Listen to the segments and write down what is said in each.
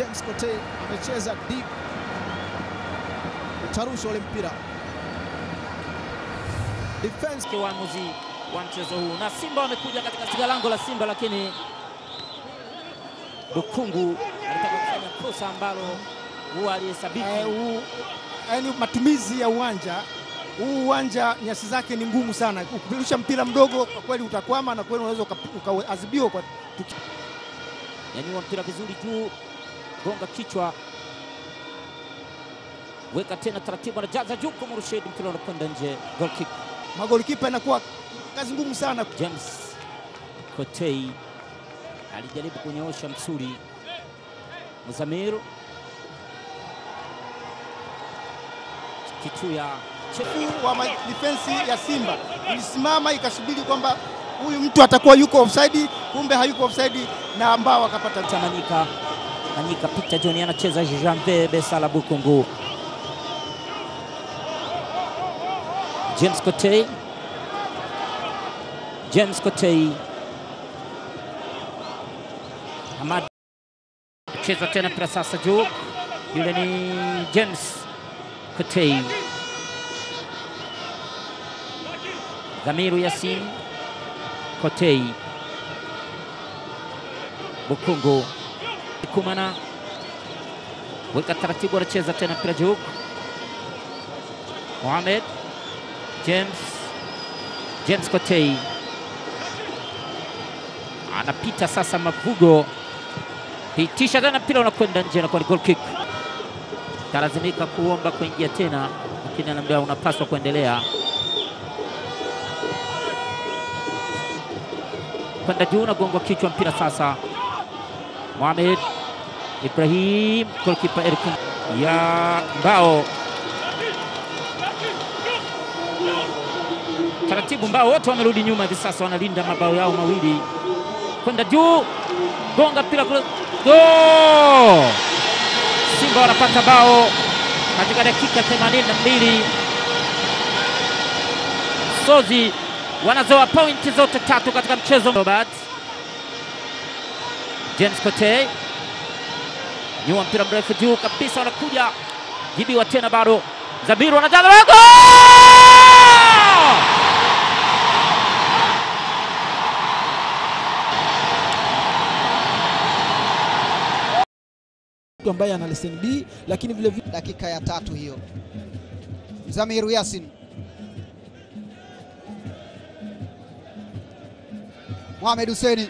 James Kotei amecheza deep, tarusha ule mpira. Defense kiwamuzi wa mchezo huu, na Simba wamekuja katika lango la Simba, lakini Bukungu alitaka kufanya kosa ambalo huwa alihesabiki. Yaani matumizi ya uwanja huu, uwanja nyasi zake ni ngumu sana. Ukirusha mpira mdogo kwa kweli utakwama, na kweli unaweza ukaadhibiwa kwa Nyanyua mpira vizuri juu, gonga kichwa, weka tena taratibu, anajaza juu kwa Murshid, mpira unakwenda nje, goal kick. Magolikipa inakuwa kazi ngumu sana. James Kotei alijaribu kunyoosha msuri, Muzamir Kituya wa defense ya Simba ilisimama ikasubiri kwamba huyu mtu atakuwa yuko offside, kumbe hayuko offside, na ambao akapata Tamanika. Anyika Peter John anacheza Janvier Besala Bukungu. James Kotei. James Kotei. Hamad cheza tena mpira sasa juu. Yule ni James Kotei. Dhamiru Yasin. Kotei. Bukungu. Kumana weka taratibu, anacheza tena mpira juu. Mohamed James Kotei anapita sasa, Mavugo pitisha tena, mpira unakwenda nje na kwa goal kick. Talazimika kuomba kuingia tena, lakini anaambia unapaswa kuendelea. Kwenda juu na gongo kichwa, mpira sasa. Mohamed Ibrahim, goalkeeper Eric ya Mbao. Taratibu, Mbao wote wamerudi nyuma hivi sasa, wanalinda mabao yao mawili. Kwenda juu, gonga mpira kule. Goal! Simba wanapata bao katika dakika 82. Sozi wanazoa pointi zote tatu katika mchezo. Robert James Kotei nyuma, mpira mrefu juu kabisa, wanakuja jibiwa tena, bado Zabiru anajaza gol! ambaye ana leseni B, lakini vile vile dakika ya 3 hiyo. Zamiru Yasin, Mohamed Hussein,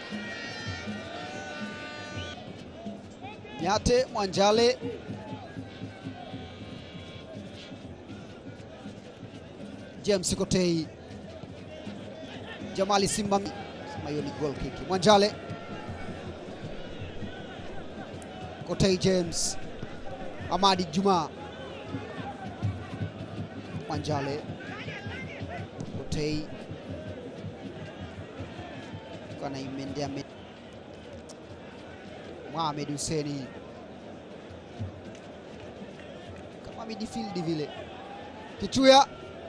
Nyate Mwanjale, James Kotei, Jamali Simba. Hiyo ni goal kick. Mwanjale, Kotei, James, Amadi Juma, Mwanjale, Kotei kana imendea Mohamed Hussein kama midfield vile. Kituya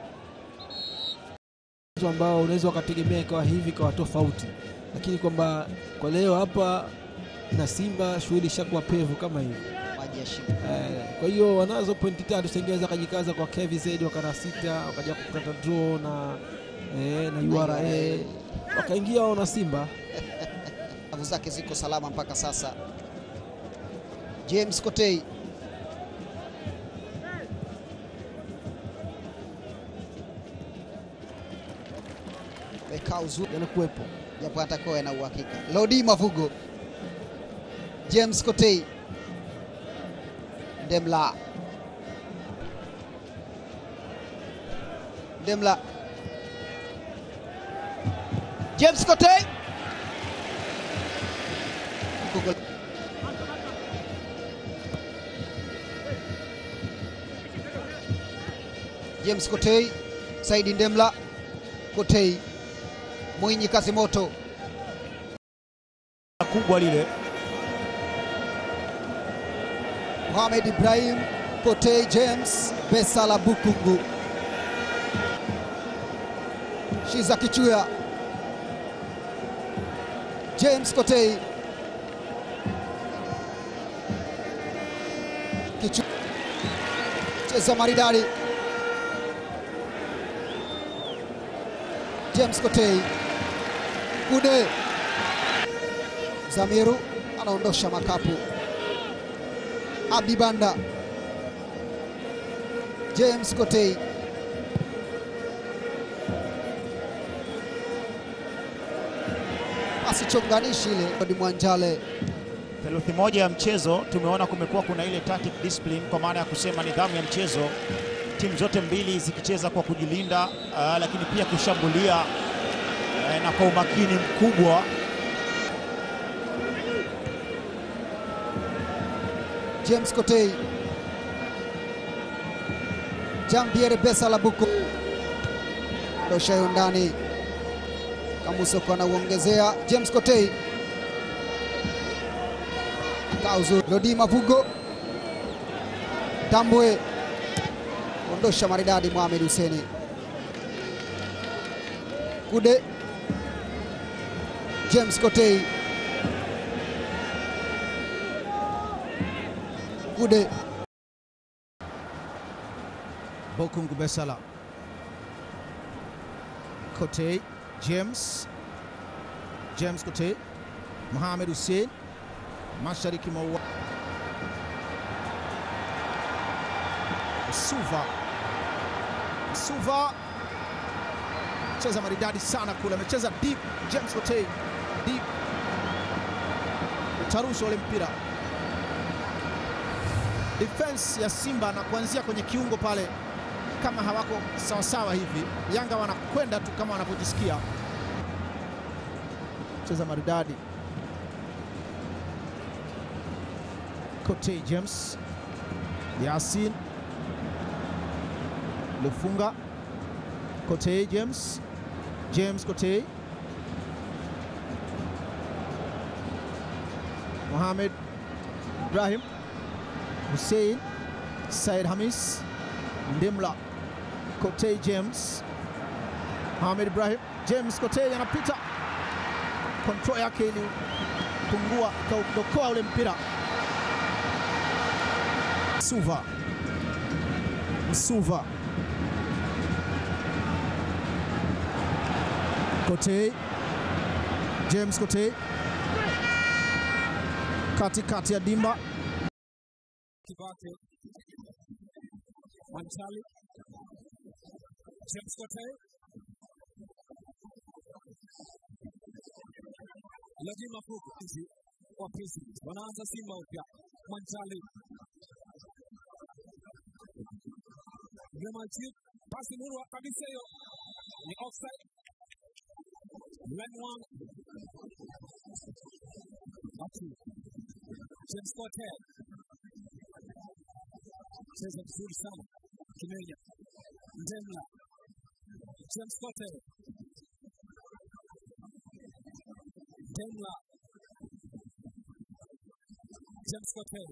ambao unaweza ukategemea kwa hivi kwa tofauti, lakini kwamba kwa leo hapa na Simba shughuli ishakuwa pevu kama hivi, maji ya shimo. Kwa hiyo wanazo pointi 3, sengeza kajikaza kwa KVZ wakana 6, wakaja kupata draw na URA wakaingia wao na Simba. Nguvu zake ziko salama mpaka sasa. James Kotei, weka uzuri yanakuwepo japo atakuwa na uhakika. Lodi Mavugo, James Kotei, Ndemla, James Kotei, James Kotei, Saidi Ndemla, Kotei, Mwinyi Kasimoto kubwa lile. Mohamed Ibrahim, Kotei, James Besala Bukungu, Shiza Kichuya, James Kotei, cheza maridadi. James Kotei, Kude, Zamiru anaondosha makapu. Abdi Banda, James Kotei, asichonganishi ile. Odi Mwanjale, theluthi moja ya mchezo tumeona kumekuwa kuna ile tactic discipline, kwa maana ya kusema nidhamu ya mchezo, timu zote mbili zikicheza kwa kujilinda, lakini pia kushambulia na kwa umakini mkubwa. James Kotei, Jean-Pierre Besa Labuko, dosha ndani. Kamusoko anauongezea. James Kotei, Kauzu, Lodi Mavugo, Tambwe, ondosha maridadi. Mohamed Hussein, Kude, James Kotei, Kude, Bokungu Besala, Kotei, James Kotei, Mohamed Hussein, mashariki mwa Suva cheza maridadi sana kule, amecheza deep. James Kotei deep, tarusha ule mpira defense ya Simba, na kuanzia kwenye kiungo pale kama hawako sawasawa hivi. Yanga wanakwenda tu kama wanapojisikia. Cheza maridadi Kotei, James Yasin Lufunga, Kotei, James Kotei, Mohamed Ibrahim Hussein, Said Hamis Ndemla, Kotei, James, Mohamed Ibrahim, James Kotei anapita, control yake ili pungua, kaudokoa ule mpira. Msuva, Kotei, James Kotei, katikati ya dimba. Kibake, Mwanchali, James Kotei, Lodi Mavugo kwa Prisons. Wanaanza Simba upya. Mwanchali, Majid, pasi murwa kabisa hiyo, ni offside. Lenwan Atu, James Kotei cheza vizuri sana. Kimenya Ndemla, James Kotei, Ndemla, James Kotei,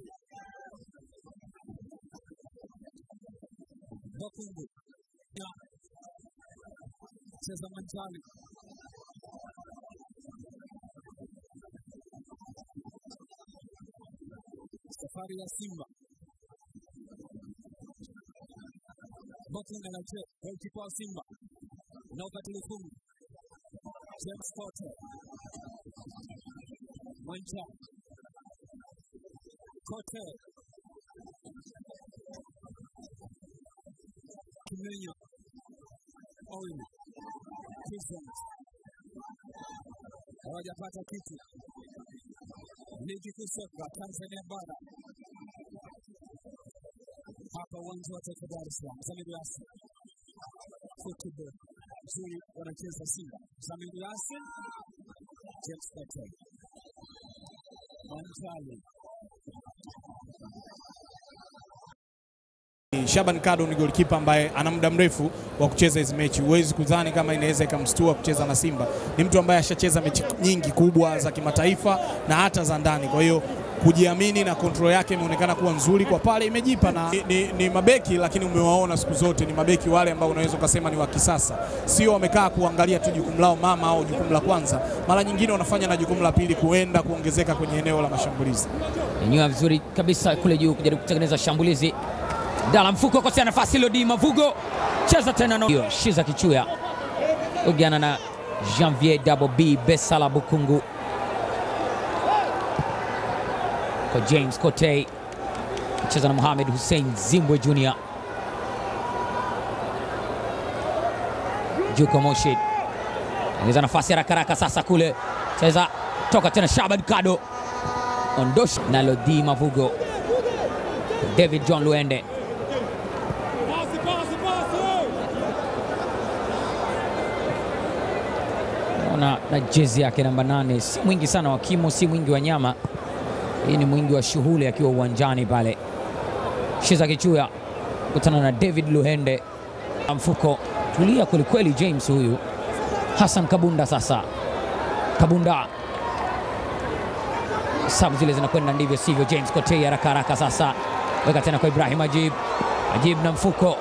Bokungu cheza Mwanchali, safari ya Simba. Bokungu anacheza goalkeeper wa Simba na ukatili fungu. James Kotei, Mwanchali, Kotei, Kimenya, Oil, Prisons hawajapata kitu. Ligi kuu soka Tanzania bara, hapa uwanja wa Taifa Dar es Salaam. Zamiru Yasin, football nzuri wanacheza Simba. Zamiru Yasin, James Kotei, Mwanchali. Shaban Kado ni goalkeeper ambaye ana muda mrefu wa kucheza hizo mechi. Huwezi kudhani kama inaweza ikamstua kucheza na Simba. Ni mtu ambaye ashacheza mechi nyingi kubwa za kimataifa na hata za ndani. Kwa hiyo kujiamini na control yake imeonekana kuwa nzuri kwa pale, imejipa. Na ni mabeki, lakini umewaona siku zote ni mabeki wale ambao unaweza kusema ni wa kisasa. Sio wamekaa kuangalia tu jukumu lao mama au jukumu la kwanza. Mara nyingine wanafanya na jukumu la pili kuenda kuongezeka kwenye eneo la mashambulizi. Nyua vizuri kabisa kule juu kujaribu kutengeneza shambulizi. Dala Mfuko kosea nafasi, Lodi Mavugo cheza tena na Shiza Kichuya ugiana na Janvier Double B Besala Bukungu kwa James Kotei, cheza na Mohamed Hussein Zimbwe Junior. Juko Moshid ongeza nafasi haraka sasa kule, cheza toka tena Shabad Kado, ondosha na Lodi Mavugo. David John Luende na jezi yake namba 8, si mwingi sana wa kimo, si mwingi wa nyama. Hii ni mwingi wa shughuli akiwa uwanjani pale. Shiza Kichuya kutana na David Luhende. Mfuko tulia kwelikweli James huyu. Hassan Kabunda sasa. Kabunda. Sabu zile zinakwenda ndivyo sivyo. James Kotei haraka sasa. Weka tena kwa Ibrahim Ajib. Ajib na Mfuko.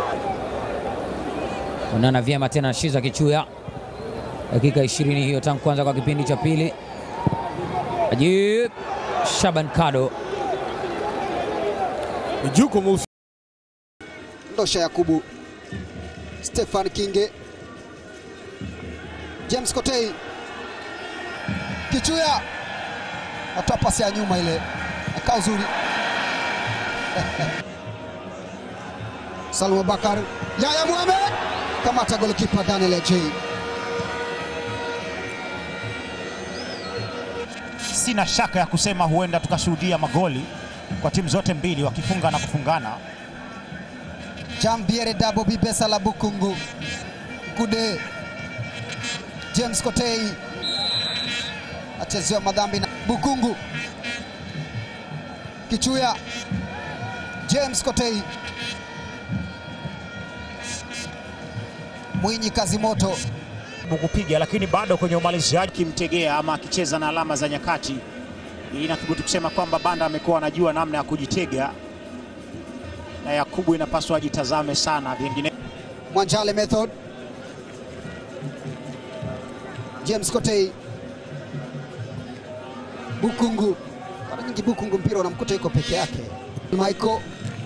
Onana vyema tena Shiza Kichuya. Dakika 20 hiyo tangu kwanza kwa kipindi cha pili. Ajib. Shaban Kado. Juko Musa. Ndosha Yakubu. Stefan Kinge. James Kotei. Kichuya. Atoa pasi ya nyuma ile. Akaa uzuri. Salwa Bakar. Yaya Mohamed. Kamata golikipa Daniel J. Sina shaka ya kusema huenda tukashuhudia magoli kwa timu zote mbili wakifunga na kufungana. Jambiere Dabo Bibesa la Bukungu. Kude. James Kotei. Achezewa madhambi na Bukungu. Kichuya. James Kotei. Mwinyi kazi moto kupiga, lakini bado kwenye umaliziaji kimtegea ama akicheza na alama za nyakati. Inathubutu kusema kwamba Banda amekuwa anajua namna ya kujitega, na Yakubu inapaswa ajitazame sana vingine. Mwanjale method. James Kotei. Bukungu. Mara nyingi Bukungu mpira unamkuta yuko peke yake. Michael.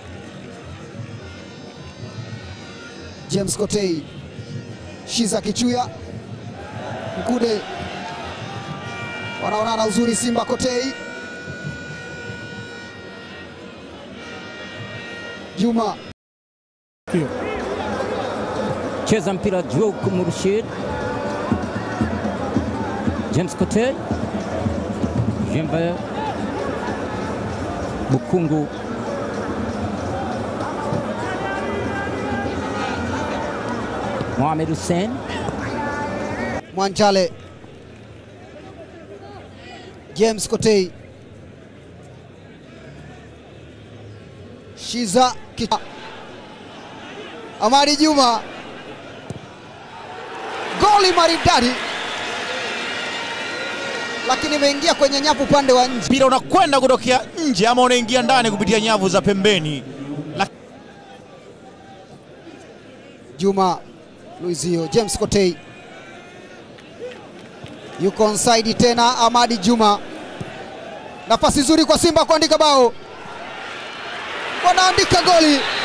James Kotei. Shiza Kichuya. Mkude. Wanaonana uzuri Simba Kotei. Juma. Cheza mpira Juko Murshid. James Kotei. Jembe Bukungu. Mohamed Hussein. Mwanjale. James Kotei. Shiza Kichuya. Amari Juma. Goli maridadi, lakini imeingia kwenye nyavu upande wa nje. Mpira unakwenda kutokea nje ama unaingia ndani kupitia nyavu za pembeni. Juma Luizio. James Kotei yuko onside tena. Amadi Juma. Nafasi nzuri kwa Simba kuandika bao. Wanaandika goli.